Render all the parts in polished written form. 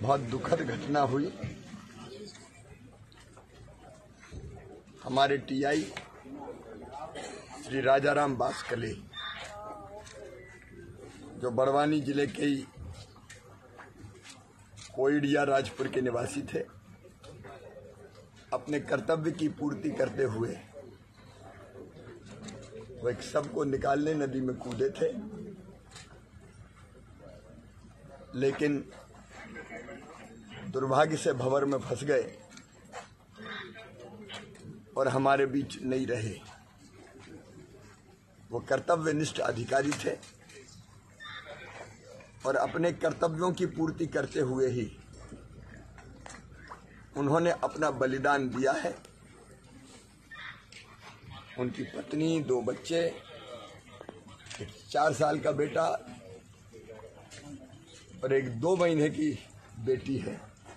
बहुत दुखद घटना हुई। हमारे टीआई श्री राजाराम बासकले, जो बड़वानी जिले के ही कोइडिया राजपुर के निवासी थे, अपने कर्तव्य की पूर्ति करते हुए वो एक शव को निकालने नदी में कूदे थे, लेकिन दुर्भाग्य से भंवर में फंस गए और हमारे बीच नहीं रहे। वो कर्तव्यनिष्ठ अधिकारी थे और अपने कर्तव्यों की पूर्ति करते हुए ही उन्होंने अपना बलिदान दिया है। उनकी पत्नी, 2 बच्चे, एक 4 साल का बेटा और एक 2 महीने की बेटी है।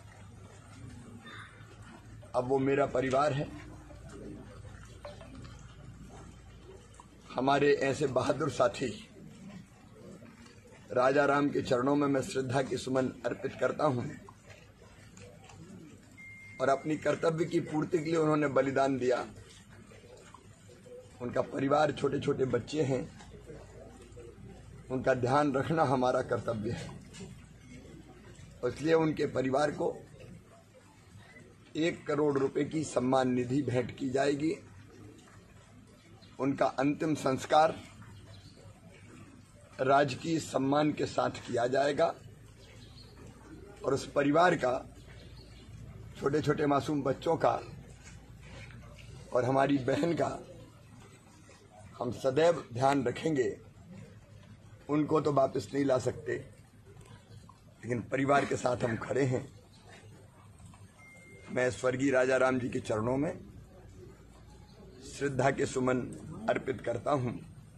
अब वो मेरा परिवार है। हमारे ऐसे बहादुर साथी राजाराम के चरणों में मैं श्रद्धा के सुमन अर्पित करता हूं और अपनी कर्तव्य की पूर्ति के लिए उन्होंने बलिदान दिया। उनका परिवार, छोटे छोटे बच्चे हैं, उनका ध्यान रखना हमारा कर्तव्य है। इसलिए उनके परिवार को 1 करोड़ रुपए की सम्मान निधि भेंट की जाएगी। उनका अंतिम संस्कार राजकीय सम्मान के साथ किया जाएगा और उस परिवार का, छोटे छोटे मासूम बच्चों का और हमारी बहन का हम सदैव ध्यान रखेंगे। उनको तो वापस नहीं ला सकते, लेकिन परिवार के साथ हम खड़े हैं। मैं स्वर्गीय राजाराम जी के चरणों में श्रद्धा के सुमन अर्पित करता हूं।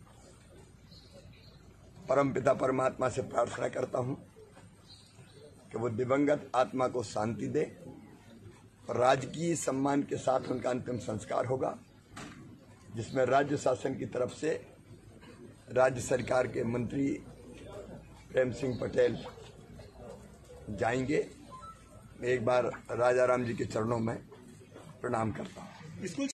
परमपिता परमात्मा से प्रार्थना करता हूं कि वो दिवंगत आत्मा को शांति दे और राजकीय सम्मान के साथ उनका अंतिम संस्कार होगा, जिसमें राज्य शासन की तरफ से राज्य सरकार के मंत्री प्रेम सिंह पटेल जाएंगे। मैं एक बार राजाराम जी के चरणों में प्रणाम करता हूँ।